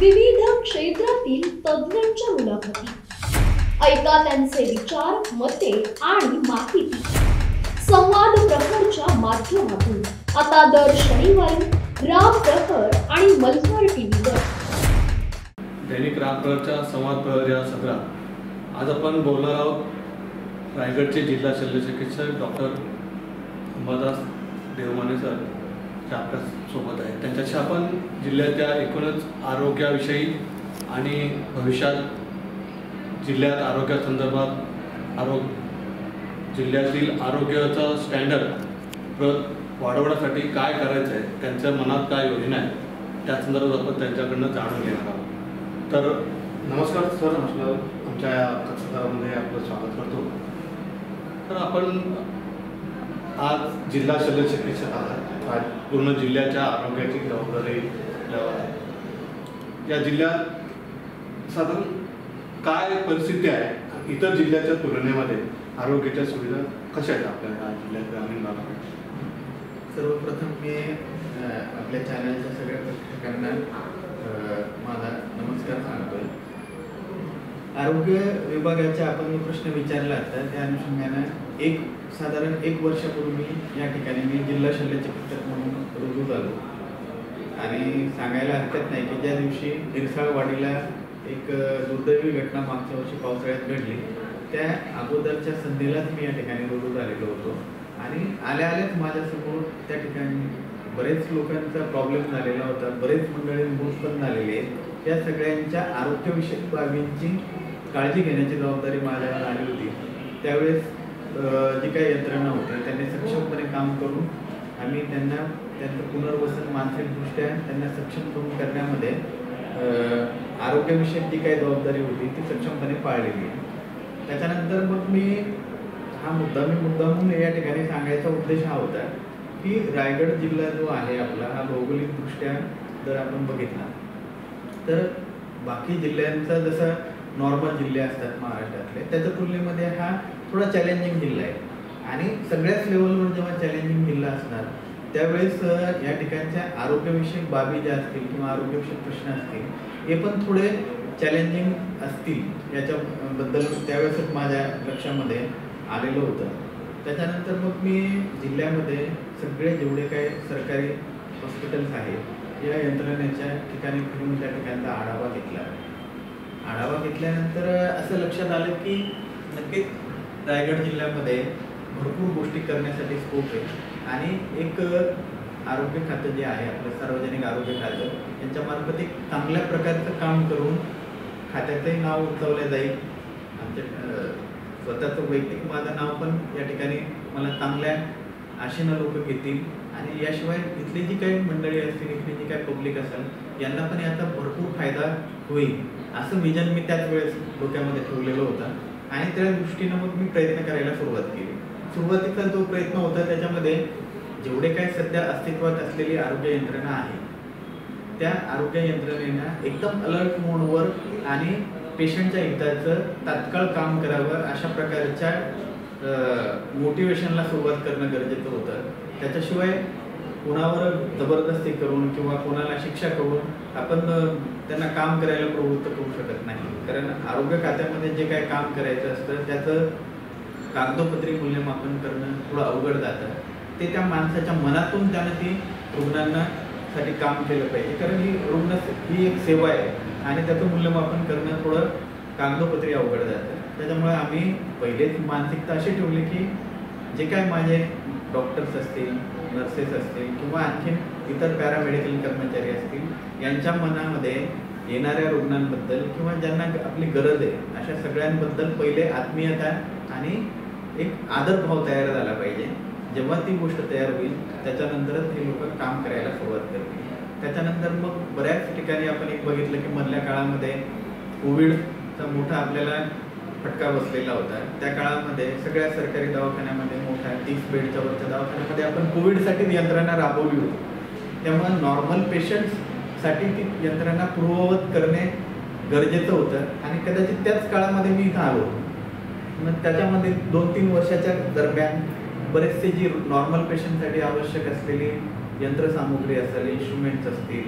विविध क्षेत्रातील तज्ञांच्या मुलाखती, ऐका त्यांचे विचार, मते आणि माहिती संवाद प्रखरच्या माध्यमातून आता दर शनिवारी राम प्रखर आणि मल्हार टीव्हीवर. दैनिक राम प्रखरच्या संवाद प्रहर या सत्रात आज आपण बोलणार आहोत रायगडचे जिल्हा शल्यचिकित्सक डॉक्टर अंबादास देवमाने सर जे आपल्या सोबत आहेत. त्यांच्याशी आपण जिल्ह्याच्या एकूणच आरोग्याविषयी आणि भविष्यात जिल्ह्यात आरोग्यासंदर्भात जिल्ह्यातील आरोग्याचा स्टँडर्ड वाढवण्यासाठी काय करायचं आहे, त्यांच्या मनात काय योजना आहे, त्या संदर्भात आपण त्यांच्याकडनं जाणून घेणार आहोत. तर नमस्कार सर, आमच्या सत्रामध्ये आपलं स्वागत करतो. तर आपण आज जिल्हा शल्यचिकित्सक आहात. आज पूर्ण जिल्ह्याच्या आरोग्याची जबाबदारी आपल्यावर आहे. या जिल्ह्यात साधारण काय परिस्थिती आहे, इतर जिल्ह्याच्या तुलनेमध्ये आरोग्याच्या सुविधा कशा आहेत आपल्या या जिल्ह्यात ग्रामीण भागात? सर्वप्रथम मी आपल्या चॅनलच्या सगळ्या प्रेक्षकांना माझा नमस्कार सांगतोय. आरोग्य विभागाचा आपण प्रश्न विचारला तर त्या अनुषंगाने साधारण एक वर्षापूर्वी या ठिकाणी मी जिल्हा शल्यचिकित्सक म्हणून रुजू झालो. आणि सांगायला हरकत नाही की ज्या दिवशी इरसाळवाडीला एक दुर्दैवी घटना मागच्या वर्षी पावसाळ्यात घडली, त्या अगोदरच्या संधीलाच मी या ठिकाणी रुजू झालेलो होतो. आणि आल्याच माझ्यासमोर त्या ठिकाणी बरेच लोकांचा प्रॉब्लेम झालेला होता, बरेच मंडळी मृत पण झालेले आहेत. या सगळ्यांच्या आरोग्यविषयक बाबींची काळजी घेण्याची जबाबदारी माझ्यावर आली होती. त्यावेळेस जी काही यंत्रणा होती त्यांनी सक्षमपणे काम करून आम्ही त्यांचं पुनर्वसन मानसिकदृष्ट्या त्यांना सक्षम करून करण्यामध्ये आरोग्यविषयक जी काही जबाबदारी होती ती सक्षमपणे पाळलेली आहे. त्याच्यानंतर मग मी मुद्दामून या ठिकाणी सांगायचा उद्देश हा होता की रायगड जिल्हा जो आहे आपला, हा भौगोलिकदृष्ट्या जर आपण बघितला तर बाकी जिल्ह्यांचा जसा नॉर्मल जिल्हे असतात महाराष्ट्रातले, त्याच्या तुलनेमध्ये हा थोडा चॅलेंजिंग जिल्हा आहे. आणि सगळ्याच लेवलवर जेव्हा चॅलेंजिंग जिल्हा असणार त्यावेळेस या ठिकाणच्या आरोग्यविषयक बाबी ज्या असतील किंवा आरोग्यविषयक प्रश्न असतील हे पण थोडे चॅलेंजिंग असतील याच्याबद्दल त्यावेळेसच माझ्या लक्षामध्ये आलेलं होतं. त्याच्यानंतर मग मी जिल्ह्यामध्ये सगळे जेवढे काही सरकारी हॉस्पिटल्स आहेत या यंत्रणेच्या ठिकाणी फिरून त्या ठिकाणचा आढावा घेतला. आढावा घेतल्यानंतर असं लक्षात आलं की नक्कीच रायगड जिल्ह्यामध्ये भरपूर गोष्टी करण्यासाठी स्कोप आहे. आणि एक आरोग्य खातं जे आहे आपलं सार्वजनिक आरोग्य खातं, यांच्यामार्फत एक चांगल्या प्रकारचं काम करून खात्याचंही नाव उंचावलं जाईल. आमच्या स्वतःचं वैयक्तिक माझं नाव पण या ठिकाणी मला चांगल्या आशेनं लोक घेतील. आणि याशिवाय इथली जी काही मंडळी असतील, इथली जी काही पब्लिक असेल, यांना पण याचा भरपूर फायदा होईल असं विजन मी त्याच वेळेस डोक्यामध्ये ठेवलेलं होतं. आणि त्या दृष्टीनं मग मी प्रयत्न करायला सुरुवात केली. सुरुवातीचा जो प्रयत्न होता त्याच्यामध्ये जेवढे काही सध्या अस्तित्वात असलेली आरोग्य यंत्रणा आहे त्या आरोग्य यंत्रणेनं एकदम अलर्ट मोडवर आणि पेशंटच्या हिताचं तात्काळ काम करावं अशा प्रकारच्या मोटिवेशनला सुरुवात करणं गरजेचं होतं. त्याच्याशिवाय कोणावर जबरदस्ती करून किंवा कोणाला शिक्षा करून आपण त्यांना काम करायला प्रवृत्त करू शकत नाही. कारण आरोग्य खात्यामध्ये जे काही काम करायचं असतं त्याचं कागदोपत्री मूल्यमापन करणं थोडं अवघड जातं. ते त्या माणसाच्या मनातून त्यानं ती रुग्णांना साठी काम केलं पाहिजे. कारण ही एक सेवा आहे आणि त्याचं मूल्यमापन करणं थोडं कागदोपत्री अवघड जातं. त्याच्यामुळे आम्ही पहिलेच मानसिकता अशी ठेवली की जे काय माझे डॉक्टर्स असतील, नर्सेस असतील किंवा आणखीन इतर पॅरामेडिकल कर्मचारी असतील, यांच्या मनामध्ये येणाऱ्या रुग्णांबद्दल किंवा ज्यांना आपली गरज आहे अशा सगळ्यांबद्दल पहिले आत्मीयता आणि एक आदरभाव तयार झाला पाहिजे. जेव्हा ती गोष्ट तयार होईल त्याच्यानंतरच हे लोक काम करायला सुरुवात करतील. त्याच्यानंतर मग बऱ्याच ठिकाणी आपण एक बघितलं की मधल्या काळामध्ये कोविडचा मोठा आपल्याला फटका बसलेला होता. त्या काळामध्ये सगळ्या सरकारी दवाखान्यामध्ये मोठ्या 30 बेडच्या वरच्या दवाखान्यामध्ये आपण कोविडसाठी यंत्रणा राबवली होती. त्यामुळे नॉर्मल पेशंट्ससाठी ती यंत्रणा पूर्ववत करणे गरजेचं होतं. आणि कदाचित त्याच काळामध्ये मी इथं आलो. मग त्याच्यामध्ये 2-3 वर्षाच्या दरम्यान बरेचसे जी नॉर्मल पेशंटसाठी आवश्यक असलेली यंत्रसामुग्री असेल, इन्स्ट्रुमेंट्स असतील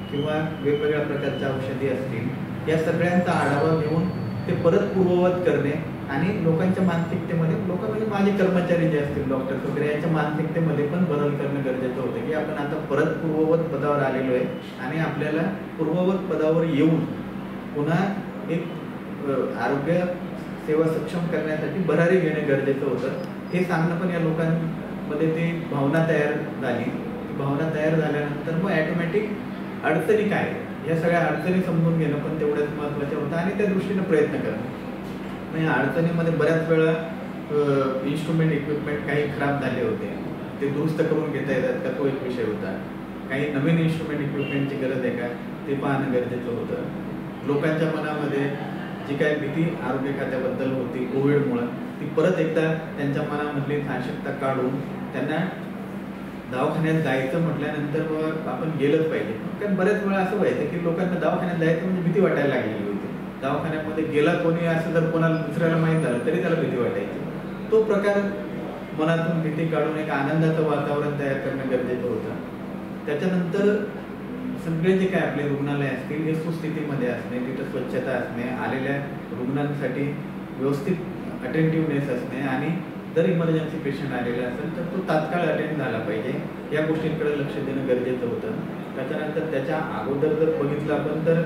किंवा वेगवेगळ्या प्रकारच्या औषधी असतील, या सगळ्यांचा आढावा घेऊन ते परत पूर्ववत करणे आणि लोकांच्या मानसिकतेमध्ये, लोक म्हणजे माझे कर्मचारी जे असतील, डॉक्टर्स वगैरे, यांच्या मानसिकतेमध्ये पण बदल करणं गरजेचं होतं की आपण आता परत पूर्ववत पदावर आलेलो आहे आणि आपल्याला पूर्ववत पदावर येऊन पुन्हा एक आरोग्य सेवा सक्षम करण्यासाठी भरारी घेणं गरजेचं होतं. हे सांगणं पण या लोकांमध्ये ती भावना तयार झाली. भावना तयार झाल्यानंतर मग ॲटोमॅटिक अडचणी काय, या सगळ्या अडचणी समजून घेणं पण तेवढंच महत्त्वाचं होतं आणि त्या दृष्टीनं प्रयत्न करणं. मग या अडचणीमध्ये बऱ्याच वेळा इन्स्ट्रुमेंट इक्विपमेंट काही खराब झाले होते, ते दुरुस्त करून घेता येतात का, तो एक विषय होता. काही नवीन इन्स्ट्रुमेंट इक्विपमेंटची गरज आहे का, ते पाहणं गरजेचं होतं. लोकांच्या मनामध्ये जी काय भीती आरोग्य खात्याबद्दल होती कोविडमुळं, ती परत एकदा त्यांच्या मनामधली नाशकता काढून त्यांना दवाखान्यात जायचं म्हटल्यानंतर मग आपण गेलंच पाहिजे. कारण बऱ्याच वेळा असं व्हायचं की लोकांना दवाखान्यात जायचं म्हणजे भीती वाटायला लागलेली होती. दवाखान्यामध्ये गेला कोणी असं जर कोणाला दुसऱ्याला माहीत झालं तरी त्याला भीती वाटायची. तो प्रकार मनातून भीती काढून एक आनंदाचं वातावरण तयार करणं गरजेचं होतं. त्याच्यानंतर सगळे जे काय आपले रुग्णालय असतील हे सुस्थितीमध्ये असणे, तिथं स्वच्छता असणे, आलेल्या रुग्णांसाठी व्यवस्थित अटेंटिव्हनेस असणे आणि जर इमर्जन्सी पेशंट आलेला असेल तर तो तात्काळ अटेंड झाला पाहिजे, या गोष्टींकडे लक्ष देणं गरजेचं होतं. त्याच्यानंतर त्याच्या अगोदर जर बघितलं आपण तर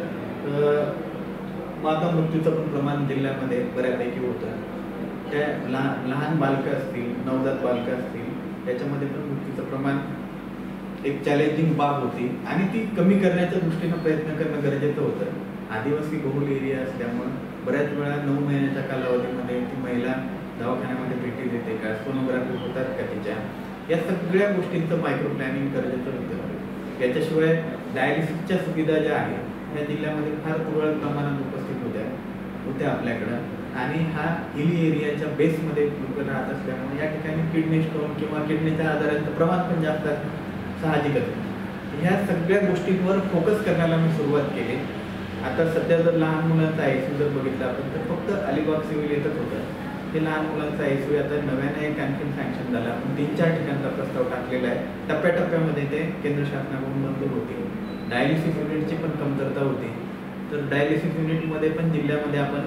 माता मृत्यूचं पण प्रमाण जिल्ह्यामध्ये बऱ्यापैकी होतं. त्या लहान बालकं असतील, नवजात बालकं असतील, त्याच्यामध्ये पण मृत्यूचं प्रमाण एक चॅलेंजिंग बाब होती आणि ती कमी करण्याच्या दृष्टीनं प्रयत्न करणं गरजेचं होतं. आदिवासी बहुल एरिया असल्यामुळं बऱ्याच वेळा 9 महिन्याच्या कालावधीमध्ये ती महिला दवाखान्यामध्ये भेटी देते का, सोनोग्राफी होतात का तिच्या, या सगळ्या गोष्टींचं मायक्रो प्लॅनिंग गरजेचं होतं. याच्याशिवाय डायलिसिसच्या सुविधा ज्या आहेत या जिल्ह्यामध्ये फार तुरळक प्रमाणात उपस्थित होत्या आपल्याकडं आणि हा हिली एरियाच्या बेसमध्ये लोक राहत असल्यामुळे या ठिकाणी किडनी स्टोन किंवा किडनीच्या आजारांचं प्रमाण पण जास्त साहजिकच. ह्या सगळ्या गोष्टींवर फोकस करण्याला मी सुरुवात केली. आता सध्या जर लहान मुलांचा ICU जर बघितलं आपण तर फक्त अलिबाग सिव्हिल येतच होतं. हे लहान मुलांचा ICU आता नव्याने एक आणखीन सँक्शन झाला. आपण 3-4 ठिकाणचा प्रस्ताव टाकलेला आहे. टप्प्याटप्प्यामध्ये ते केंद्र शासनाकडून मंजूर होते. डायलिसिस युनिटची पण कमतरता होती, तर डायलिसिस युनिटमध्ये पण जिल्ह्यामध्ये आपण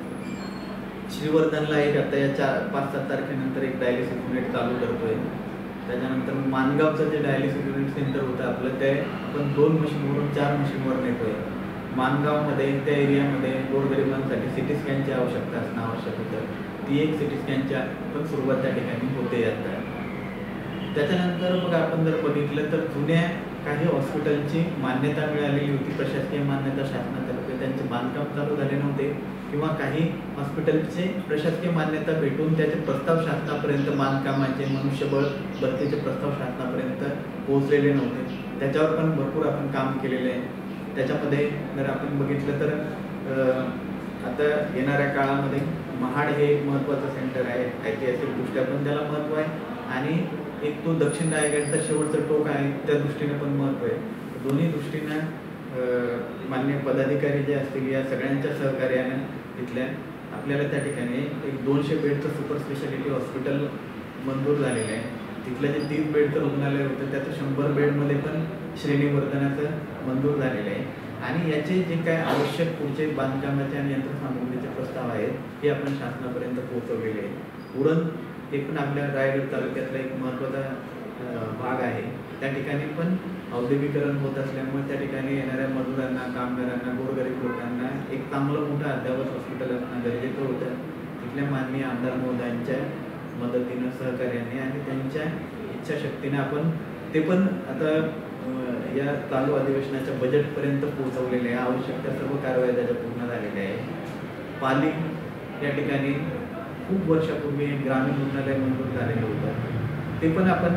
श्रीवर्धनला एक आता या 5-7 तारखेनंतर एक डायलिसिस युनिट चालू करतोय. त्याच्यानंतर मानगावचं जे डायलिसिस युनिट सेंटर होतं आपलं, ते आपण 2 मशीनवरून 4 मशीनवर नेतोय. मानगावमध्ये त्या एरियामध्ये गोरगरिबांसाठी सिटी स्कॅनची आवश्यकता असणं आवश्यक होतं. ती एक सिटी स्कॅनच्या पण सुरुवात त्या ठिकाणी होते आता. त्याच्यानंतर मग आपण जर बघितलं तर जुन्या काही हॉस्पिटलची मान्यता मिळालेली होती, प्रशासकीय मान्यता शासनातर्फे, त्यांचे बांधकाम चालू झाले नव्हते किंवा काही हॉस्पिटलचे प्रशासकीय मान्यता भेटून त्याचे प्रस्ताव शासनापर्यंत, बांधकामाचे, मनुष्यबळ भरतीचे प्रस्ताव शासनापर्यंत पोहोचलेले नव्हते. त्याच्यावर पण भरपूर आपण काम केलेलं आहे. त्याच्यामध्ये जर आपण बघितलं तर आता येणाऱ्या काळामध्ये महाड हे एक महत्त्वाचं सेंटर आहे, ऐतिहासिकदृष्ट्या पण त्याला महत्त्व आहे आणि एक तो दक्षिण रायगडचा शेवटचं टोक आहे, त्या दृष्टीने पण महत्त्व आहे. दोन्ही दृष्टीनं मान्य पदाधिकारी जे असतील या सगळ्यांच्या सहकार्यानं तिथल्या आपल्याला त्या ठिकाणी एक 200 बेडचं सुपर स्पेशालिटी हॉस्पिटल मंजूर झालेलं आहे. तिथलं जे 30 बेडचं रुग्णालय होतं त्याचं 100 बेडमध्ये पण श्रेणीवर्धनाचं मंजूर झालेलं आहे आणि याचे जे काय आवश्यक पुढचे बांधकामाचे आणि यंत्रसामुग्रीचे प्रस्ताव आहेत हे आपण शासनापर्यंत पोहोचवलेले आहे. उरण हे पण आपल्या रायगड तालुक्यातला एक महत्त्वाचा भाग आहे. त्या ठिकाणी पण औद्योगिकरण होत असल्यामुळे त्या ठिकाणी येणाऱ्या मजुरांना, कामगारांना, गोरगरीब लोकांना एक चांगलं मोठं अद्ययावत हॉस्पिटल असणं गरजेचं होतं. तिथल्या माननीय आमदार महोदयांच्या मदतीनं, सहकार्याने आणि त्यांच्या इच्छाशक्तीने आपण ते पण आता या चालू अधिवेशनाच्या बजेटपर्यंत पोहोचवलेले आहे. आवश्यक त्या सर्व कारवाया त्याच्या पूर्ण झालेल्या आहे. पाली या ठिकाणी खूप वर्षापूर्वी ग्रामीण रुग्णालय मंजूर झालेलं होतं, ते पण आपण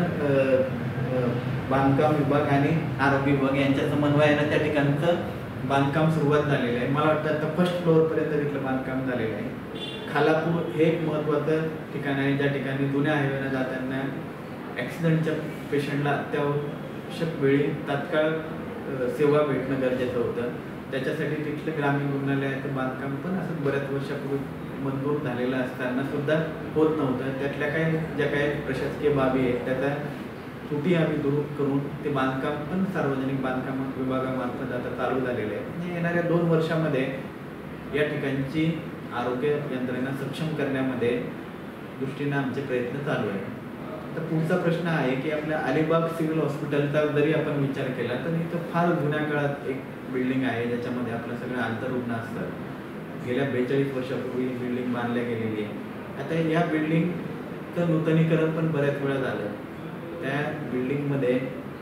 बांधकाम विभाग आणि आरोग्य विभाग यांच्या समन्वयानं त्या ठिकाणचं बांधकाम सुरुवात झालेलं आहे. मला वाटतं आता 1st फ्लोअरपर्यंत तिथलं बांधकाम झालेलं आहे. खालापूर हे एक महत्त्वाचं ठिकाण आहे ज्या ठिकाणी जुन्या हायवेनं जाताना ॲक्सिडेंटच्या पेशंटला अत्यावश्यक वेळी तात्काळ सेवा भेटणं गरजेचं होतं. त्याच्यासाठी तिथलं ग्रामीण रुग्णालयाचं बांधकाम पण असं बऱ्याच वर्षापूर्वी मंजूर झालेलं असताना सुद्धा होत नव्हतं. त्यातल्या काही ज्या काही प्रशासकीय बाबी आहेत त्याचा त्रुटी आम्ही दूर करून ते बांधकाम पण सार्वजनिक बांधकाम विभागामार्फत आता चालू झालेले आहे. म्हणजे येणाऱ्या 2 वर्षामध्ये या ठिकाणची आरोग्य यंत्रणा सक्षम करण्यामध्ये दृष्टीने आमचे प्रयत्न चालू आहे. तर पुढचा प्रश्न आहे की आपल्या अलिबाग सिव्हिल हॉस्पिटलचा जरी आपण विचार केला तर इथं फार जुन्या काळात एक बिल्डिंग आहे ज्याच्यामध्ये आपलं सगळं आंतररुग्ण असतात. गेल्या 42 वर्षापूर्वी ही बिल्डिंग बांधल्या गेलेली आहे. आता या बिल्डिंगचं नूतनीकरण पण बऱ्याच वेळा झालं. त्या बिल्डिंगमध्ये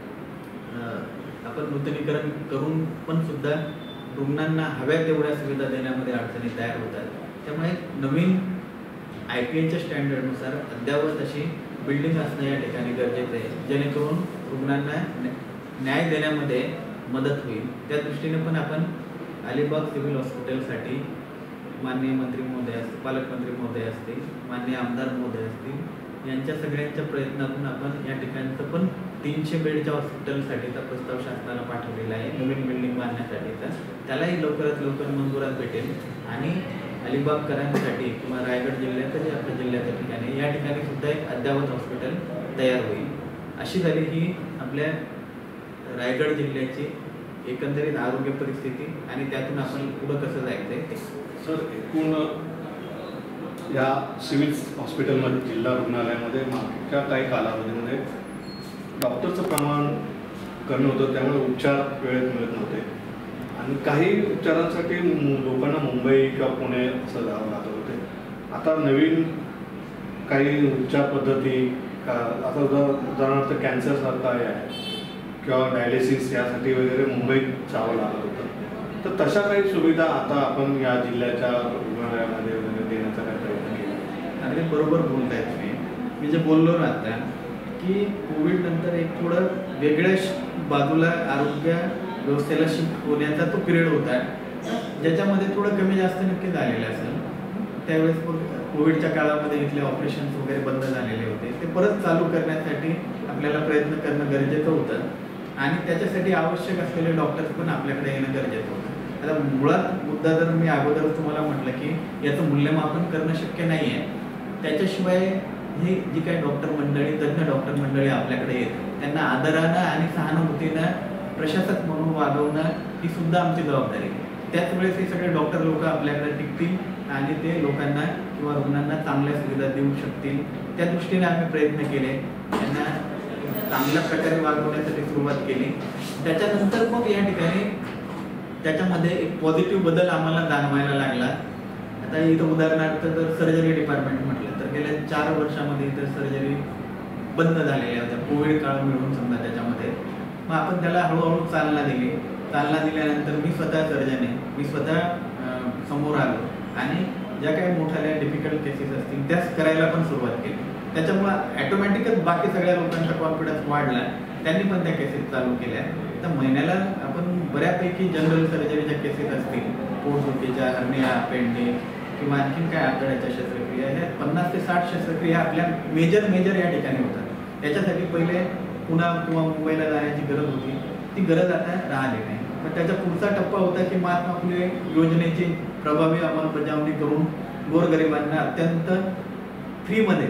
आपण नूतनीकरण करून पण सुद्धा रुग्णांना हव्या तेवढ्या सुविधा देण्यामध्ये अडचणी तयार होतात. त्यामुळे नवीन IPAच्या स्टँडर्डनुसार अद्ययावत अशी बिल्डिंग असणं या ठिकाणी गरजेचं आहे, जेणेकरून रुग्णांना न्याय देण्यामध्ये मदत होईल. त्या दृष्टीने पण आपण अलिबाग सिव्हिल हॉस्पिटलसाठी माननीय मंत्री महोदय असतील, पालकमंत्री महोदय असतील, माननीय आमदार महोदय असतील, यांच्या सगळ्यांच्या प्रयत्नातून आपण या ठिकाणचं पण 300 बेडच्या हॉस्पिटलसाठीचा प्रस्ताव शासनाला पाठवलेला आहे नवीन बिल्डिंग बांधण्यासाठीचा. त्यालाही लवकरात लवकर मंजुरात भेटेल आणि अलिबागकरांसाठी किंवा रायगड जिल्ह्यातही आपल्या जिल्ह्याच्या ठिकाणी या ठिकाणी सुद्धा एक अद्ययावत हॉस्पिटल तयार होईल. अशी झाली ही आपल्या रायगड जिल्ह्याची एकंदरीत आरोग्य परिस्थिती आणि त्यातून आपण पुढं कसं जायचं आहे. सर, एकूण या सिव्हिल हॉस्पिटलमध्ये जिल्हा रुग्णालयामध्ये मागच्या काही कालावधीमध्ये डॉक्टरचं प्रमाण कमी होतं, त्यामुळे उपचार वेळेत मिळत नव्हते आणि काही उपचारांसाठी लोकांना मुंबई किंवा पुणे असं जावं लागत होते. आता नवीन काही उपचार पद्धती आता उदाहरणार्थ कॅन्सरसारखा आहे किंवा डायलिसिस यासाठी वगैरे मुंबईत जावं लागत होतं. तर तशा काही सुविधा आता आपण या जिल्ह्याच्या रुग्णालयामध्ये वगैरे देण्याचा काय प्रयत्न केला? अगदी बरोबर बोलताय तुम्ही. मी जे बोललो ना आता की कोविड नंतर एक थोडं वेगळ्या बाजूला आरोग्य व्यवस्थेला शिफ्ट होण्याचा तो पिरियड होता, ज्याच्यामध्ये थोडं कमी जास्त नक्की झालेलं असेल. त्यावेळेस कोविडच्या काळामध्ये इथले ऑपरेशन्स वगैरे बंद झालेले होते. ते परत चालू करण्यासाठी आपल्याला प्रयत्न करणं गरजेचं होतं आणि त्याच्यासाठी आवश्यक असलेले डॉक्टर्स पण आपल्याकडे येणं गरजेचं होतं. आता मुळात मुद्दा जर मी अगोदर तुम्हाला म्हटलं की याचं मूल्यमापन करणं शक्य नाही आहे, त्याच्याशिवाय ही जी काही डॉक्टर मंडळी, तज्ज्ञ डॉक्टर मंडळी आपल्याकडे येतात त्यांना आदरानं आणि सहानुभूतीनं प्रशासक म्हणून वागवणं ही सुद्धा आमची जबाबदारी आहे. त्याच वेळेस हे सगळे डॉक्टर लोक आपल्याकडे टिकतील आणि ते लोकांना किंवा रुग्णांना चांगल्या सुविधा देऊ शकतील. त्या दृष्टीने आम्ही प्रयत्न केले, त्यांना चांगल्या प्रकारे वागवण्यासाठी सुरुवात केली. त्याच्यानंतर मग या ठिकाणी त्याच्यामध्ये एक पॉझिटिव्ह बदल आम्हाला जाणवायला लागला. आता इथं उदाहरणार्थ जर सर्जरी डिपार्टमेंट म्हटलं तर गेल्या 4 वर्षामध्ये इथं सर्जरी बंद झालेल्या होत्या, कोविड काळ मिळून समजा त्याच्यामध्ये. मग आपण त्याला हळूहळू चालना दिली. चालना दिल्यानंतर मी स्वतः सर्जन आहे, मी स्वतः समोर आलो आणि ज्या काही मोठ्या डिफिकल्ट केसेस असतील त्याच करायला पण सुरुवात केली. त्याच्यामुळं ॲटोमॅटिकच बाकी सगळ्या लोकांचा कॉन्फिडन्स वाढला, त्यांनी पण त्या केसेस चालू केल्या. तर महिन्याला आपण बऱ्यापैकी जनरल सर्जरीच्या केसेस असतील, पोटदुखीच्या, हर्निया, अपेंडिक्स किंवा आणखीन काय आतड्याच्या शस्त्रक्रिया, ह्या 50 ते 60 शस्त्रक्रिया आपल्या मेजर या ठिकाणी होतात. त्याच्यासाठी पहिले पुणे किंवा मुंबईला जाण्याची गरज होती, ती गरज आता राहिली नाही. पण त्याचा पुढचा टप्पा होता की महात्मा फुले योजनेची प्रभावी अंमलबजावणी करून गोरगरिबांना अत्यंत फ्रीमध्ये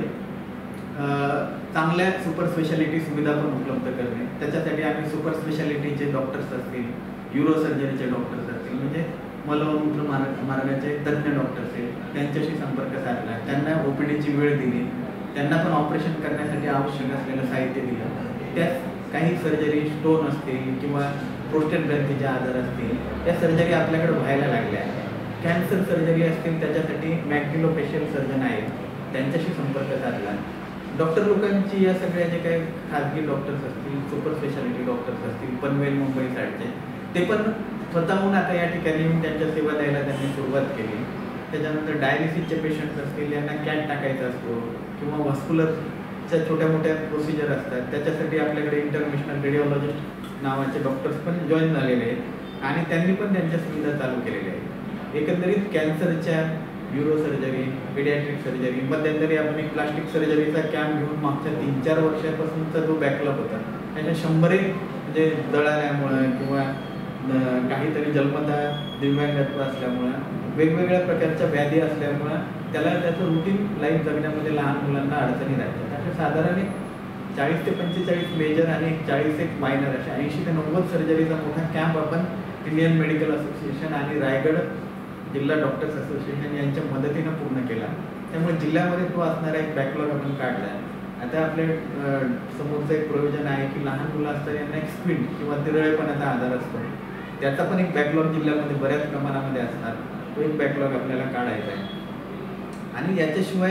चांगल्या सुपर स्पेशालिटी सुविधा पण उपलब्ध करणे. त्याच्यासाठी आम्ही सुपर स्पेशालिटीचे डॉक्टर्स असतील, यूरो सर्जरीचे डॉक्टर्स असतील, म्हणजे मलमूत्र मार्गाचे तज्ज्ञ डॉक्टर्स आहेत, त्यांच्याशी संपर्क साधला, त्यांना OPDची वेळ दिली, त्यांना पण ऑपरेशन करण्यासाठी आवश्यक असलेलं साहित्य दिलं. त्यात काही सर्जरी, स्टोन असतील किंवा प्रोस्टेट ग्रंथीचे आजार असतील, त्या सर्जरी आपल्याकडे व्हायला लागल्या. कॅन्सर सर्जरी असतील त्याच्यासाठी मॅक्युलोफेशियल सर्जन आहेत, त्यांच्याशी संपर्क साधला. डॉक्टर लोकांची या सगळ्या जे काही खाजगी डॉक्टर्स असतील, सुपर स्पेशालिटी डॉक्टर्स असतील, पनवेल मुंबई साईडचे, ते पण स्वतःहून आता या ठिकाणी त्यांच्या सेवा द्यायला त्यांनी सुरुवात केली. त्याच्यानंतर डायलिसिसचे पेशंट्स असतील, यांना कॅट टाकायचा असतो किंवा व्हास्क्युलरच्या छोट्या मोठ्या प्रोसिजर असतात, त्याच्यासाठी आपल्याकडे इंटरनॅशनल रेडिओलॉजिस्ट नावाचे डॉक्टर्स पण जॉईन झालेले आहेत आणि त्यांनी पण त्यांच्या सुविधा चालू केलेल्या आहेत. एकंदरीत कॅन्सरच्या, न्यूरो सर्जरी, पिडियाट्रिक सर्जरी, मध्यंतरी आपण एक प्लास्टिक सर्जरीचा कॅम्प घेऊन मागच्या 3-4 वर्षापासूनचा जो बॅकलॉग होता त्याच्या 100 म्हणजे जळाल्यामुळं किंवा काहीतरी जन्मता दिव्यांगत्व असल्यामुळं, वेगवेगळ्या प्रकारच्या व्याधी असल्यामुळं त्याला त्याचं रुटीन लाईफ जगण्यामध्ये लहान मुलांना अडचणी राहतात. त्यामुळे साधारण 40 ते 45 मेजर आणि 40 एक मायनर अशा 80 ते 90 सर्जरीचा मोठा कॅम्प आपण इंडियन मेडिकल असोसिएशन आणि रायगड जिल्हा डॉक्टर्स असोसिएशन यांच्या मदतीनं पूर्ण केला. त्यामुळे जिल्ह्यामध्ये तो असणारा एक बॅकलॉग आपण काढला आहे. आता आपल्या समोरचं एक प्रोव्हिजन आहे की लहान मुलं असतात यांना एक स्क्विंट किंवा दिरळेपणाचा आजार असतो, त्याचा पण एक बॅकलॉग जिल्ह्यामध्ये बऱ्याच प्रमाणामध्ये असणार. तो एक बॅकलॉग आपल्याला काढायचा आहे. आणि याच्याशिवाय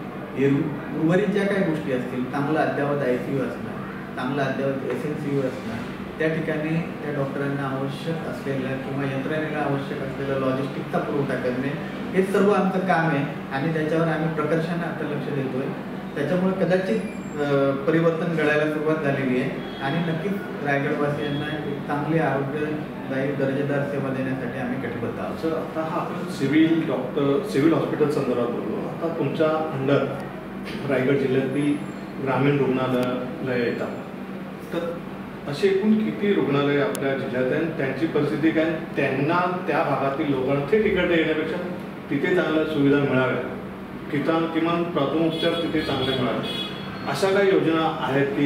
उर्वरित ज्या काही गोष्टी असतील, चांगलं अद्ययावत ICU असणार, चांगलं अद्ययावत SNCU असणार, त्या ठिकाणी त्या डॉक्टरांना आवश्यक असलेल्या किंवा यंत्रणेला आवश्यक असलेला लॉजिस्टिकचा पुरवठा करणे, हे सर्व आमचं काम आहे. आणि त्याच्यावर आम्ही प्रकर्षाने आता लक्ष देतोय. त्याच्यामुळे कदाचित परिवर्तन घडायला सुरुवात झालेली आहे आणि नक्कीच रायगडवासियांना एक चांगली आरोग्यदायी दर्जेदार सेवा देण्यासाठी आम्ही कटिबद्ध आहोत. सर, आता हा आपण सिव्हिल हॉस्पिटल संदर्भात बोललो. आता तुमच्या अंडर रायगड जिल्ह्यातील ग्रामीण रुग्णालय येतात, तर असे एकूण किती रुग्णालय आपल्या जिल्ह्यात आहेत, त्यांची परिस्थिती काय, त्यांना त्या भागातील लोकांना ते तिकडे येण्यापेक्षा तिथे चांगल्या सुविधा मिळाव्या, किमान प्रथमोपचार तिथे चांगले मिळावे, अशा काही योजना आहेत की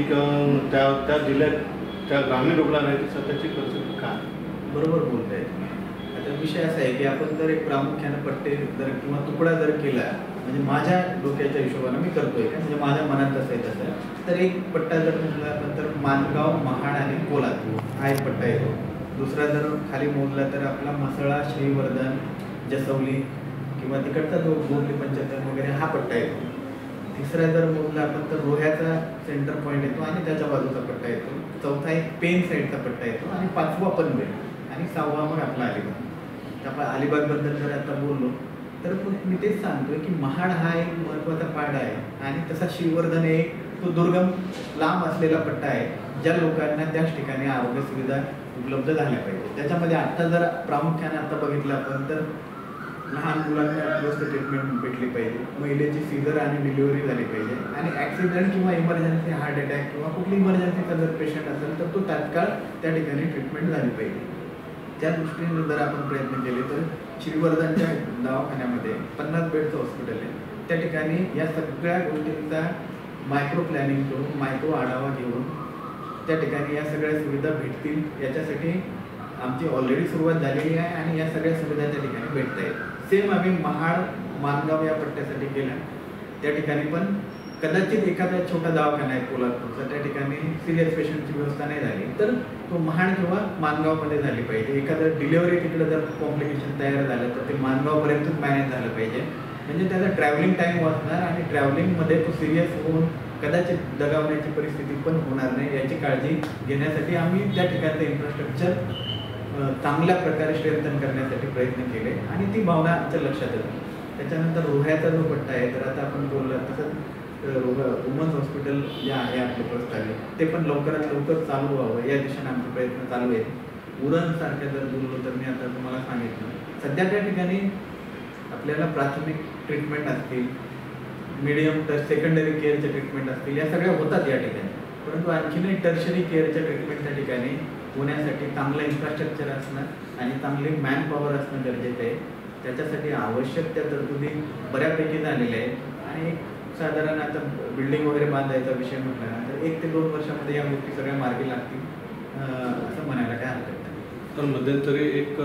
त्या जिल्ह्यात त्या ग्रामीण रुग्णालयाची सध्याची परिस्थिती काय? बरोबर बोलताय. आता विषय असा आहे की आपण जर एक प्रामुख्याने पट्टे जर किंवा तुकडा जर केला, म्हणजे माझ्या डोक्याच्या हिशोबाने मी करतोय का, म्हणजे माझ्या मनात तसं आहे तसं, तर एक पट्टा जर मोजला आपण तर माणगाव, महाड आणि कोल्हापूर हा एक पट्टा येतो. दुसरा जर खाली मोजला तर आपला म्हसळा, श्रीवर्धन, जसवली किंवा तिकडचा जो बोरली पंचायत वगैरे हा पट्टा येतो. तिसरा जर मोजला आपण तर रोह्याचा सेंटर पॉईंट येतो आणि त्याच्या बाजूचा पट्टा येतो. चौथा एक पेन साईडचा पट्टा येतो आणि पाचवा पनवेल आणि सहावा मग आपला अलिबाग. आपण अलिबागबद्दल जर आता बोललो तर मी तेच सांगतोय की महाड हा एक महत्त्वाचा पाडा आहे आणि तसा श्रीवर्धन एक तो दुर्गम लांब असलेला पट्टा आहे, ज्या लोकांना त्याच ठिकाणी आरोग्य सुविधा उपलब्ध झाल्या पाहिजे. त्याच्यामध्ये आत्ता जर प्रामुख्याने आता बघितलं आपण तर लहान मुलांना व्यवस्थित ट्रीटमेंट भेटली पाहिजे, महिलेची सीझर आणि डिलिव्हरी झाली पाहिजे आणि ॲक्सिडेंट किंवा इमर्जन्सी हार्ट अटॅक किंवा कुठली इमर्जन्सीचा जर पेशंट असेल तर तो तात्काळ त्या ठिकाणी ट्रीटमेंट झाली पाहिजे. त्या दृष्टीने जर आपण प्रयत्न केले तर श्रीवर्धनच्या दवाखान्यामध्ये 50 बेडचं हॉस्पिटल आहे. त्या ठिकाणी या सगळ्या गोष्टींचा मायक्रो प्लॅनिंग करून, मायक्रो आढावा घेऊन त्या ठिकाणी या सगळ्या सुविधा भेटतील याच्यासाठी आमची ऑलरेडी सुरुवात झालेली आहे आणि या सगळ्या सुविधा त्या ठिकाणी भेटत आहेत. सेम आम्ही महाड, माणगाव या पट्ट्यासाठी केला. त्या ठिकाणी पण कदाचित एखादा छोटा दवाखाना आहे कोल्हापूरचा, त्या ठिकाणी सिरियस पेशंटची व्यवस्था नाही झाली तर तो महाड किंवा माणगावमध्ये झाली पाहिजे. एखादं डिलिव्हरी तिकडे जर कॉम्प्लिकेशन तयार झालं तर ते माणगावपर्यंतच मॅनेज झालं पाहिजे, म्हणजे त्याचा ट्रॅव्हलिंग टाईम वाचणार आणि ट्रॅव्हलिंगमध्ये तो सिरियस होऊन कदाचित दगावण्याची परिस्थिती पण होणार नाही याची काळजी घेण्यासाठी आम्ही त्या ठिकाणचं इन्फ्रास्ट्रक्चर चांगल्या प्रकारे स्ट्रेंथन करण्यासाठी प्रयत्न केले आणि ती भावना आमच्या लक्षात येते. त्याच्यानंतर रोह्याचा जो पट्टा आहे तर आता आपण बोललो तसंच वुमन्स हॉस्पिटल जे आहे आपले प्रस्तावित ते पण लवकरात लवकर चालू व्हावं या दिशेने आमचे प्रयत्न चालू आहेत. उरणसारख्या जर बोललो तर मी आता तुम्हाला सांगितलं सध्या त्या ठिकाणी आपल्याला प्राथमिक ट्रीटमेंट असतील, मिडियम तर सेकंडरी केअरचे ट्रीटमेंट असतील, या सगळ्या होतात या ठिकाणी. परंतु आणखीनही टर्शरी केअरच्या ट्रीटमेंट त्या ठिकाणी होण्यासाठी चांगलं इन्फ्रास्ट्रक्चर असणं आणि चांगली मॅन पॉवर असणं गरजेचं आहे. त्याच्यासाठी आवश्यक त्या तरतुदी बऱ्यापैकी झालेल्या आहेत आणि साधारण आता बिल्डिंग वगैरे बांधायचा विषय म्हटल्यानंतर 1 ते 2 वर्षामध्ये या गोष्टी सगळ्या मार्गी लागतील असं म्हणायला काय हरकत नाही. तर मध्यंतरी एक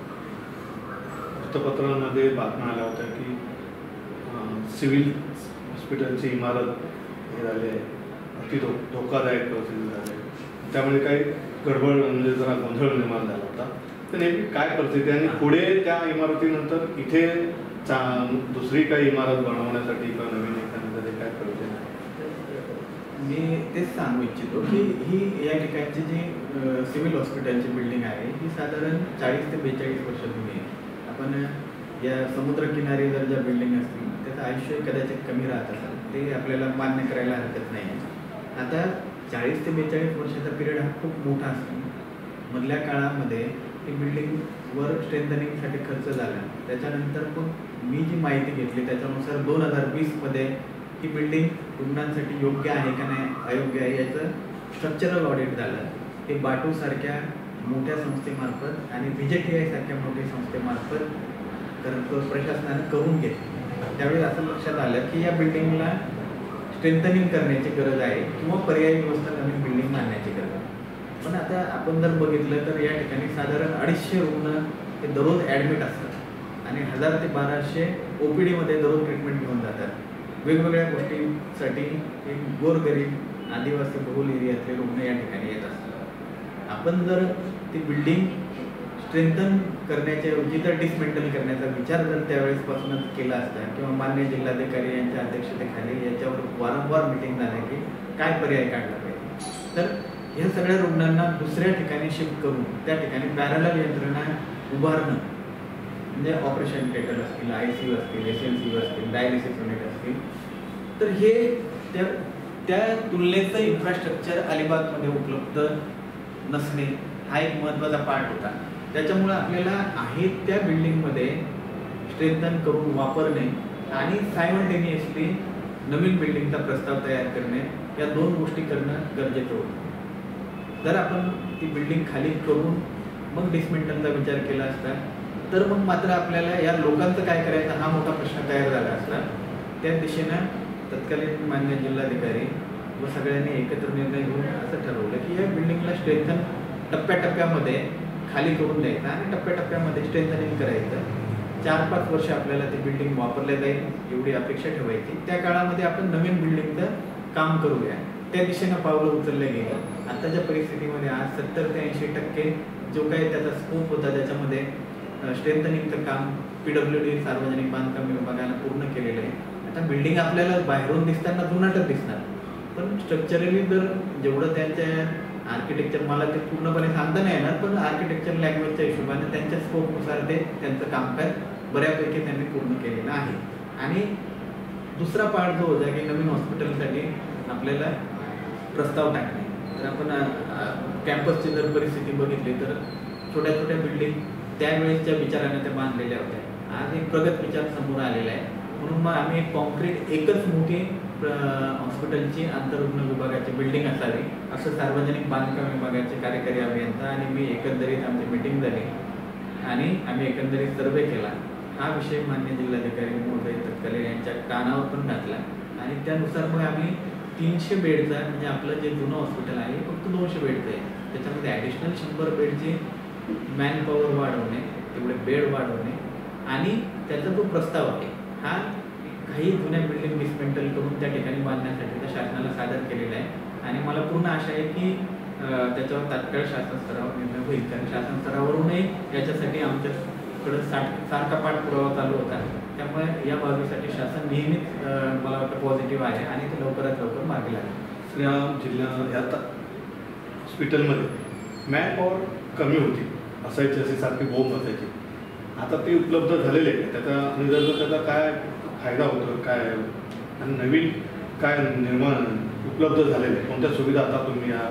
वृत्तपत्रांमध्ये बातम्या आल्या होत्या की सिव्हिल हॉस्पिटलची इमारत हे झाली आहे, अति धोकादायक परिस्थिती झाली आहे, त्यामुळे काही गडबड म्हणजे जरा गोंधळ निर्माण झाला होता. तर नेमकी काय परिस्थिती आणि पुढे त्या इमारतीनंतर इथे दुसरी काही इमारत बनवण्यासाठी किंवा नवीन एखाद्यासाठी काय प्रयोजन आहे? मी तेच सांगू इच्छितो की ही या ठिकाणची जी सिव्हिल हॉस्पिटलची बिल्डिंग आहे ही साधारण 40 ते 42 वर्ष जुनी आहे. आपण या समुद्रकिनारी जर ज्या बिल्डिंग असतील त्याचं आयुष्य कदाचित कमी राहत असेल, ते आपल्याला मान्य करायला हरकत नाही आहे. आता 40 ते 42 वर्षाचा पिरियड हा खूप मोठा असतो. मधल्या काळामध्ये ही बिल्डिंगवर स्ट्रेंथनिंगसाठी खर्च झाला. त्याच्यानंतर पण मी जी माहिती घेतली त्याच्यानुसार 2020मध्ये ही बिल्डिंग रुग्णांसाठी योग्य आहे का नाही, अयोग्य आहे याचं स्ट्रक्चरल ऑडिट झालं. हे बाटूसारख्या मोठ्या संस्थेमार्फत आणि VJTI सारख्या मोठ्या संस्थेमार्फत प्रशासनाने करून घेतलं. त्यावेळी असं लक्षात आलं की या बिल्डिंगला स्ट्रेंथनिंग करण्याची गरज आहे किंवा पर्यायी व्यवस्था नवीन बिल्डिंग बांधण्याची गरज आहे. पण आता आपण जर बघितलं तर या ठिकाणी साधारण 250 रुग्ण हे दररोज ॲडमिट असतात आणि 1000 ते 1200 OPD मध्ये दररोज ट्रीटमेंट घेऊन जातात. वेगवेगळ्या गोष्टींसाठी एक गोरगरीब आदिवासी बहुल एरियातले रुग्ण या ठिकाणी येत असतात. आपण जर ती बिल्डिंग स्ट्रेंथन करण्याच्या ऐवजी तर डिसमेंटल करण्याचा विचार जर त्यावेळेसपासूनच केला असता किंवा माननीय जिल्हाधिकारी यांच्या अध्यक्षतेखाली याच्यावर वारंवार मिटिंग झाल्या की काय पर्याय काढला पाहिजे, तर ह्या सगळ्या रुग्णांना दुसऱ्या ठिकाणी शिफ्ट करून त्या ठिकाणी पॅरलल यंत्रणा उभारणं, म्हणजे ऑपरेशन थिएटर असतील, ICU असतील, SNCU असतील, डायलिसिस युनिट असतील, तर हे त्या तुलनेचं इन्फ्रास्ट्रक्चर अलिबागमध्ये उपलब्ध नसणे हा एक महत्त्वाचा पार्ट होता. त्याच्यामुळे आपल्याला आहे त्या बिल्डिंगमध्ये स्ट्रेंथन करून वापरणे आणि सायमल्टेनियसली नवीन बिल्डिंगचा प्रस्ताव तयार करणे या 2 गोष्टी करणं गरजेचं होतं. जर आपण ती बिल्डिंग खाली करून मग डिसमेंटलचा विचार केला असता तर मग मात्र आपल्याला या लोकांचं काय करायचं हा मोठा प्रश्न तयार झाला असता. त्या दिशेनं तत्कालीन मान्य जिल्हाधिकारी व सगळ्यांनी एकत्र निर्णय घेऊन असं ठरवलं की या बिल्डिंगला स्ट्रेंथन टप्प्याटप्प्यामध्ये खाली करून द्यायचं आणि टप्प्याटप्प्यामध्ये स्ट्रेंथनिंग करायचं. 4-5 वर्ष आपल्याला ती बिल्डिंग वापरल्या जाईल एवढी अपेक्षा ठेवायची. त्या काळामध्ये आपण नवीन बिल्डिंगचं काम करूया, त्या दिशेनं पावलं उचलले गेलं. आताच्या परिस्थितीमध्ये आज 70 ते 80% जो काही त्याचा स्कोप होता त्याच्यामध्ये स्ट्रेंथनिंगचं काम PWD सार्वजनिक बांधकाम विभागानं पूर्ण केलेलं आहे. आता बिल्डिंग आपल्याला बाहेरून दिसताना जुनाटच दिसणार, पण स्ट्रक्चरली जर जेवढं त्यांच्या आर्किटेक्चर मला ते पूर्णपणे सांगता नाही येणार, पण आर्किटेक्चर लँग्वेजच्या हिशोबाने त्यांच्या स्कोपनुसार ते त्यांचं कामकाज बऱ्यापैकी त्यांनी पूर्ण केलेलं आहे. आणि दुसरा पार्ट जो होता की नवीन हॉस्पिटलसाठी आपल्याला प्रस्ताव टाकणे. तर आपण कॅम्पसची जर परिस्थिती बघितली तर छोट्या छोट्या बिल्डिंग त्यावेळेसच्या विचाराने त्या बांधलेल्या होत्या. आज एक प्रगत विचार समोर आलेला आहे, म्हणून मग आम्ही कॉन्क्रीट एकच मोठी हॉस्पिटलची आंतररुग्ण विभागाची बिल्डिंग असावी असं सार्वजनिक बांधकाम विभागाचे कार्यकारी अभियंता आणि मी एकंदरीत आमची मिटिंग झाली आणि आम्ही एकंदरीत सर्वे केला. हा विषय मान्य जिल्हाधिकारी महोदय तत्कालीन यांच्या कानावर पण घातला आणि त्यानुसार मग आम्ही 300 बेडचा, म्हणजे आपलं जे जुनं हॉस्पिटल आहे फक्त 200 बेडचं आहे, त्याच्यामध्ये ॲडिशनल 100 बेडची मॅन पॉवर वाढवणे, तेवढे बेड वाढवणे आणि त्याचा जो प्रस्ताव आहे हा काही जुन्या बिल्डिंग डिसमेंटल करून त्या ठिकाणी बांधण्यासाठी त्या शासनाला सादर केलेला आहे. आणि मला पूर्ण आशा आहे की त्याच्यावर तात्काळ शासन स्तरावर निर्णय होईल, कारण शासन स्तरावरूनही याच्यासाठी आमच्याकडं सारखा पाठपुरावा चालू होता. त्यामुळे या बाबीसाठी शासन नेहमीच मला वाटतं पॉझिटिव्ह आहे आणि ते लवकरात लवकर मार्गी लागेल. या जिल्ह्यात या हॉस्पिटलमध्ये मॅन पॉवर कमी होती, असायची अशी सारखी बोंब असायची. आता ते उपलब्ध झालेले आहे, त्याचा आणि जर त्याचा काय फायदा होतो काय आणि नवीन काय निर्माण उपलब्ध झालेले कोणत्या सुविधा आता तुम्ही या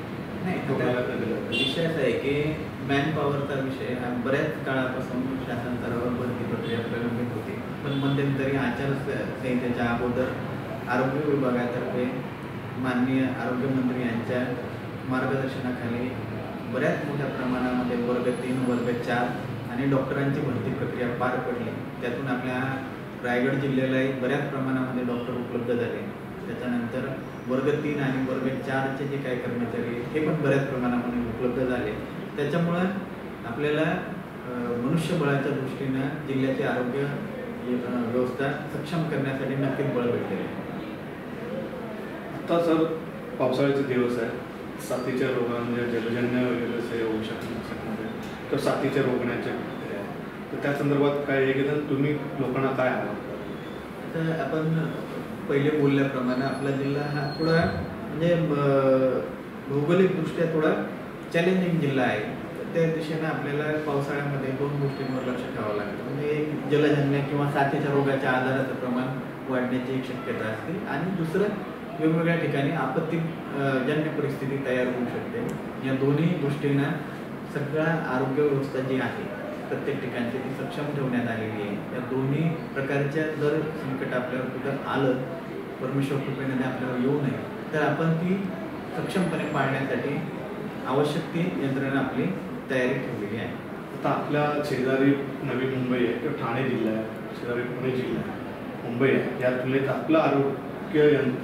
विषय असा आहे की मॅन पॉवरचा विषय हा बऱ्याच काळापासून शासन स्तरावर भरती प्रक्रिया प्रलंबित होती, पण मध्यंतरी आचारसंहितेच्या अगोदर आरोग्य विभागातर्फे माननीय आरोग्यमंत्री यांच्या मार्गदर्शनाखाली बऱ्याच मोठ्या प्रमाणामध्ये वर्ग 3, वर्ग 4 आणि डॉक्टरांची भरती प्रक्रिया पार पडली. त्यातून आपल्या रायगड जिल्ह्यालाही बऱ्याच प्रमाणामध्ये डॉक्टर उपलब्ध झाले. त्याच्यानंतर वर्ग 3 आणि वर्ग 4चे जे काही कर्मचारी हे पण बऱ्याच प्रमाणामध्ये उपलब्ध झाले. त्याच्यामुळं आपल्याला मनुष्यबळाच्या दृष्टीनं जिल्ह्याची आरोग्य व्यवस्था सक्षम करण्यासाठी नक्कीच बळ भेटलेलं आहे. आता सर पावसाळ्याचे दिवस आहे, साथीच्या रोगांमध्ये जलजन्य वगैरे असे होऊ शकणार, तर साथीच्या रोगण्याचे तर त्या संदर्भात काय आहे की तुम्ही लोकांना काय हवं? तर आपण पहिले बोलल्याप्रमाणे आपला जिल्हा हा थोडा म्हणजे भौगोलिकदृष्ट्या थोडा चॅलेंजिंग जिल्हा आहे. तर त्या दिशेनं आपल्याला पावसाळ्यामध्ये 2 गोष्टींवर लक्ष ठेवावं लागतं. म्हणजे एक जलजन्य किंवा साथीच्या रोगाच्या आजाराचं प्रमाण वाढण्याची एक शक्यता असते आणि दुसरं वेगवेगळ्या ठिकाणी आपत्तीजन्य परिस्थिती तयार होऊ शकते. या दोन्ही गोष्टींना सगळा आरोग्य व्यवस्था जी आहे प्रत्येक ठिकाणची ती सक्षम ठेवण्यात आलेली आहे. या दोन्ही प्रकारच्या जर संकट आपल्यावर कुठं आलं, परमेश्वर कृपेने आपल्यावर येऊ नये, तर आपण ती सक्षमपणे पाळण्यासाठी आवश्यक ती यंत्रणा आपली तयारी ठेवलेली आहे. आता आपल्या शेजारी नवी मुंबई आहे किंवा ठाणे जिल्हा आहे, शेजारी पुणे जिल्हा आहे, मुंबई आहे, या तुलनेत आपलं आरोग्य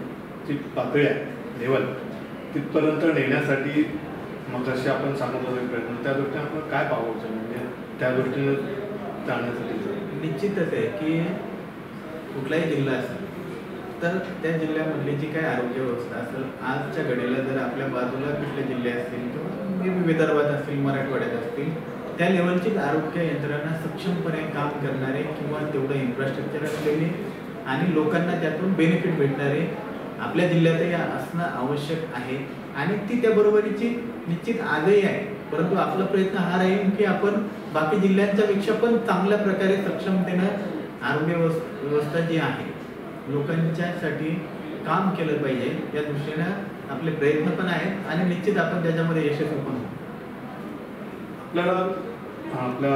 जी पातळी आहे लेवल तिथपर्यंत नेण्यासाठी मग असे आपण सांगत होतो प्रयत्न, त्या दृष्टीने आपण काय पाहावं म्हणजे त्या दृष्टीने जाण्यासाठी? निश्चितच आहे की कुठलाही जिल्हा असेल तर त्या जिल्ह्यामधली जी काही आरोग्य व्यवस्था असेल, आजच्या घडीला जर आपल्या बाजूला कुठले जिल्हे असतील किंवा विदर्भात असतील, मराठवाड्यात असतील, त्या लेवलची आरोग्य यंत्रणा सक्षमपणे काम करणारे किंवा तेवढं इन्फ्रास्ट्रक्चर असलेले आणि लोकांना त्यातून बेनिफिट भेटणारे आपल्या जिल्ह्यातही असणं आवश्यक आहे आणि ती त्या बरोबरीची निश्चित आजही आहे. परंतु आपला प्रयत्न हा राहील की आपण बाकी जिल्ह्यांच्या पेक्षा पण चांगल्या प्रकारे सक्षमतेनं आरोग्य व्यवस्था जी आहे लोकांच्यासाठी काम केलं पाहिजे, या दृष्टीनं आपले प्रयत्न पण आहेत आणि निश्चित आपण त्याच्यामध्ये यशस्वी पण होऊ. आपल्या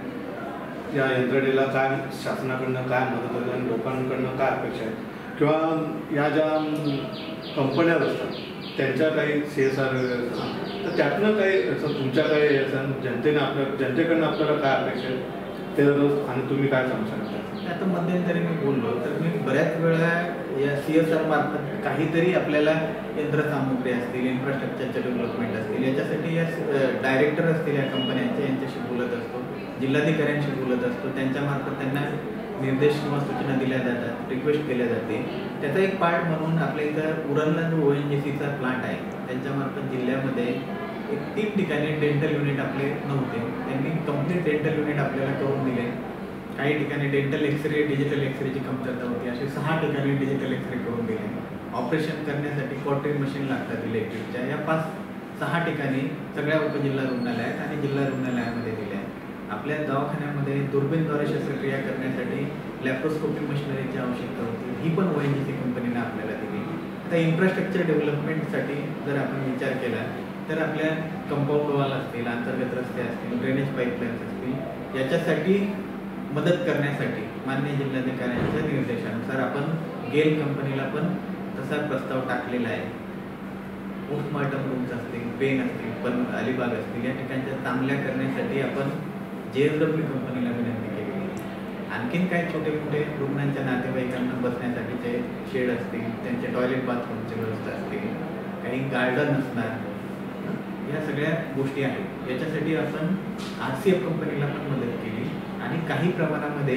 या यंत्रणेला काय शासनाकडनं काय मदत होईल आणि लोकांकडनं काय अपेक्षा आहे किंवा या ज्या कंपन्या असतात त्यांच्या काही CSR तर त्यातनं काही असं तुमच्या काही असं जनतेकडनं आपल्याला काय अपेक्षा आहे ते आणि तुम्ही काय सांगू शकता? आता मध्यंतरी मी बोललो तर मी बऱ्याच वेळा या CSR मार्फत काहीतरी आपल्याला यंत्रसामुग्री असतील, इन्फ्रास्ट्रक्चरचे डेव्हलपमेंट असतील, याच्यासाठी या डायरेक्टर असतील या कंपन्यांचे यांच्याशी बोलत असतो, जिल्हाधिकाऱ्यांशी बोलत असतो, त्यांच्यामार्फत त्यांना निर्देश किंवा सूचना दिल्या जातात, रिक्वेस्ट केल्या जाते. त्याचा एक पार्ट म्हणून आपल्या इथं उरणला जो ONGCचा प्लांट आहे त्यांच्यामार्फत जिल्ह्यामध्ये एक 3 ठिकाणी डेंटल युनिट आपले नव्हते, त्यांनी कंप्लीट डेंटल युनिट आपल्याला करून दिले. काही ठिकाणी डेंटल एक्सरे, डिजिटल एक्सरेची कमतरता होती, असे 6 ठिकाणी डिजिटल एक्सरे करून दिले. ऑपरेशन करण्यासाठी कॉटरी मशीन लागतात इलेक्ट्रिकच्या, या 5-6 ठिकाणी सगळ्या उपजिल्हा रुग्णालयात आणि जिल्हा रुग्णालयामध्ये दिल्या. आपल्या दवाखान्यामध्ये दुर्बीणद्वारे शस्त्रक्रिया करण्यासाठी लॅप्रोस्कोपी मशिनरीची आवश्यकता होती, ही पण ONGC कंपनीने आपल्याला दिली. आता इन्फ्रास्ट्रक्चर डेव्हलपमेंटसाठी जर आपण विचार केला तर आपल्या कंपाऊंड वॉल असतील, अंतर्गत रस्ते असतील, ड्रेनेज पाईपलाईन्स असतील, याच्यासाठी मदत करण्यासाठी माननीय जिल्हाधिकाऱ्यांच्या निर्देशानुसार आपण गेल कंपनीला पण तसा प्रस्ताव टाकलेला आहे. पोस्टमॉर्टम रूम्स असतील, पेन असतील, पण अलिबाग असतील, या ठिकाणच्या चांगल्या करण्यासाठी आपण JSW कंपनीला विनंती केलेली आहे. आणखीन काही छोटे मोठे रुग्णांच्या नातेवाईकांना बसण्यासाठीचे शेड असतील, त्यांचे टॉयलेट बाथरूमची व्यवस्था असतील, काही गार्डन असणार, या सगळ्या गोष्टी आहेत. याच्यासाठी आपण RCF कंपनीला पण मदत केली आणि काही प्रमाणामध्ये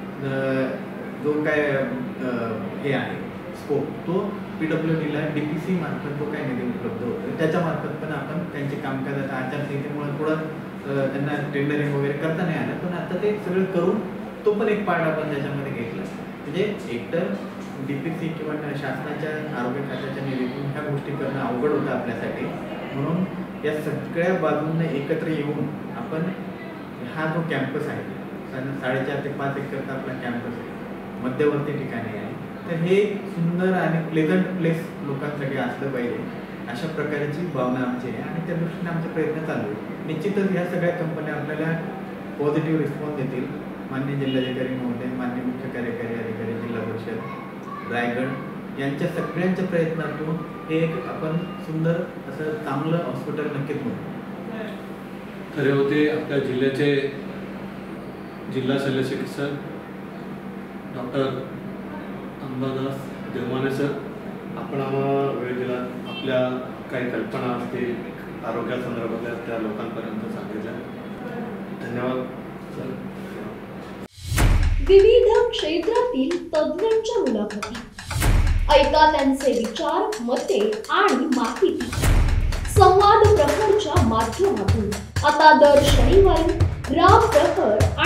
जो काय हे आहे स्कोप तो PWDला DPC मार्फत जो काय निधी उपलब्ध होतो त्याच्यामार्फत पण आपण त्यांचे कामकाज आता आचारसंहितेमुळे थोडं त्यांना टेंडरिंग वगैरे करता नाही आलं, पण आता ते सगळं करून तो पण एक पार्ट आपण त्याच्यामध्ये घेतला. म्हणजे एकतर DPC किंवा शासनाच्या आरोग्य खात्याच्या निधीतून ह्या गोष्टी करणं अवघड होतं आपल्यासाठी, म्हणून या सगळ्या बाजूंना एकत्र येऊन आपण हा जो कॅम्पस आहे 4.5 ते 5 एकरचा आपला कॅम्पस आहे, मध्यवर्ती ठिकाणी आहे, तर हे सुंदर आणि प्लेझंट प्लेस लोकांसाठी असलं पाहिजे अशा प्रकारची भावना आमची आहे आणि त्या दृष्टीने आमचे प्रयत्न चालू आहेत. निश्चितच ह्या सगळ्या कंपन्या आपल्याला पॉझिटिव्ह रिस्पॉन्स देतील. माननीय जिल्हाधिकारी महोदय, माननीय मुख्य कार्यकारी अधिकारी जिल्हा परिषद रायगड यांच्या सगळ्यांच्या प्रयत्नातून हे एक आपण सुंदर असं चांगलं हॉस्पिटल नक्कीच म्हणू. खरे होते आपल्या जिल्ह्याचे जिल्हा शल्यचिकित्सक डॉक्टर अंबादास देवमाने सर, आपण आम्हाला वेळ दिला, आपल्या काही कल्पना असतील आरोग्यासंदर्भातल्या त्या लोकांपर्यंत सांगितल्या. धन्यवाद सर. विविध क्षेत्रातील तज्ञांच्या मुलाखती ऐका, त्यांचे विचार, मते आणि माहिती संवाद प्रहरच्या माध्यमातून आता दर शनिवारी राम प्रहर